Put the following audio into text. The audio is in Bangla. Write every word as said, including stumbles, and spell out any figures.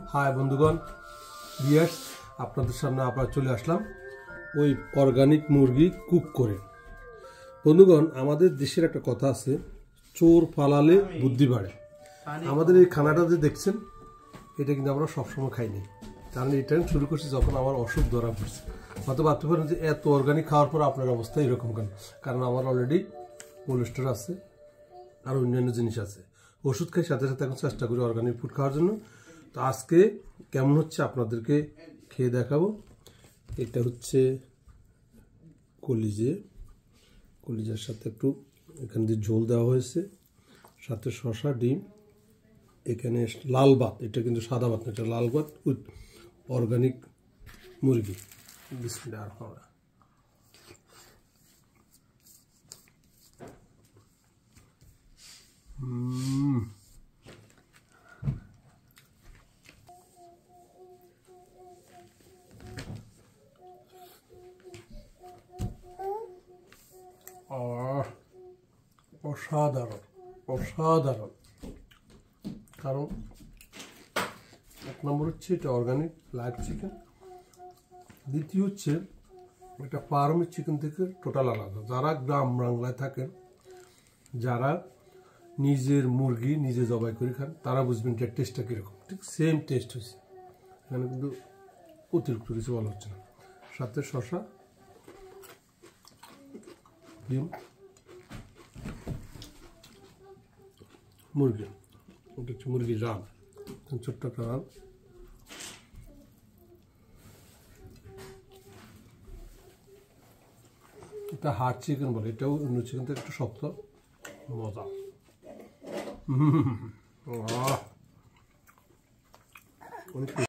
হাই বন্ধুগণ, ভিউয়ার্স, আপনাদের সামনে আবার চলে আসলাম ওই অর্গানিক মুরগি কুক করে। বন্ধুগণ, আমাদের দেশের একটা কথা আছে, চোর পালালে বুদ্ধি বাড়ে। আমাদের এই খানাটা যে দেখছেন, এটা কিন্তু আমরা সবসময় খাইনি, কারণ এটা শুরু করছি যখন আমার অসুখ ধরা পড়ছে। হয়তো ভাবতে পারেন যে এত অর্গানিক খাওয়ার পর আপনার অবস্থা এরকম কেন? কারণ আমার অলরেডি কোলেস্ট্রল আছে আর অন্যান্য জিনিস আছে। ওষুধ খাই, সাথে সাথে এখন চেষ্টা করি অর্গানিক ফুড খাওয়ার জন্য। তো আজকে কেমন হচ্ছে আপনাদেরকে খেয়ে দেখাবো। এটা হচ্ছে কলিজে, কলিজার সাথে একটু এখান দিয়ে ঝোল দেওয়া হয়েছে, সাথে শসা, ডিম, এখানে লাল ভাত। এটা কিন্তু সাদা ভাত না, এটা লাল ভাত উইথ অর্গানিক মুরগি। বিসমিল্লাহ আর খাওয়া অসাধারণ অসাধারণ। কারণ এক নম্বর হচ্ছে এটা অর্গানিক লাইভ চিকেন, দ্বিতীয় হচ্ছে এটা ফার্মের চিকেন থেকে টোটাল আলাদা। যারা গ্রাম বাংলায় থাকেন, যারা নিজের মুরগি নিজে জবাই করে খান, তারা বুঝবেন এটার টেস্টটা কীরকম। ঠিক সেম টেস্ট হয়েছে, এখানে কিন্তু অতিরিক্ত কিছু বলা হচ্ছে না। সাথে শসা, ডিম, মুরগি। ওটা হচ্ছে মুরগির রান, ছোট্ট একটা রান। এটা হার্ড চিকেন বলে, এটাও অন্য চিকেন থেকে একটু শক্ত, মজা। হুম